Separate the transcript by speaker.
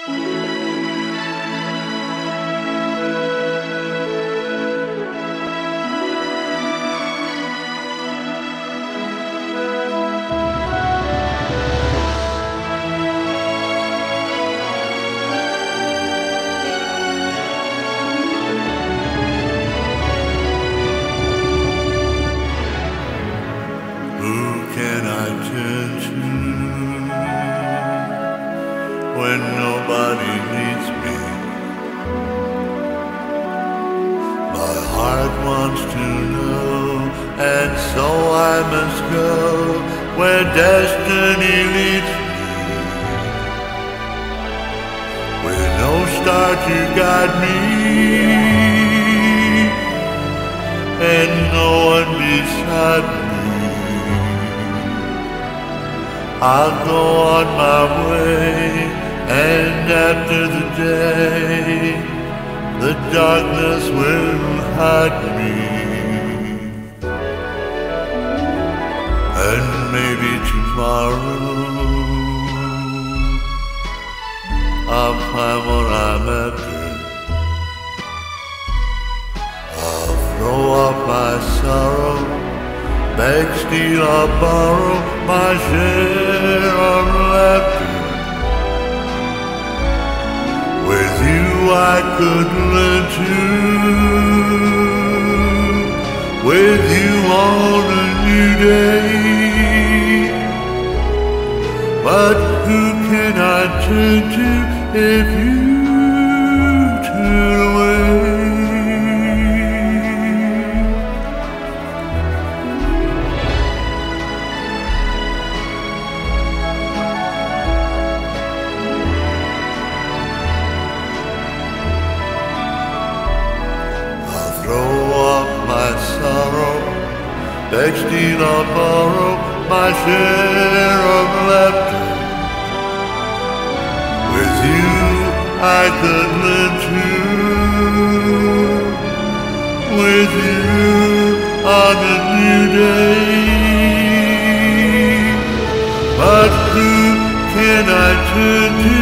Speaker 1: When nobody needs me, my heart wants to know, and so I must go where destiny leads me, with no star to guide me, and no one beside me. I'll go on my way, and after the day, the darkness will hide me. And maybe tomorrow I'll find what I'm after. I'll throw off my sorrow, beg, steal, or borrow my share of laughter. With you I could learn to, with you on a new day. But who can I turn to if you turn away? Beg, steal, or borrow my share of laughter. With you I could learn to, with you on a new day. But who can I turn to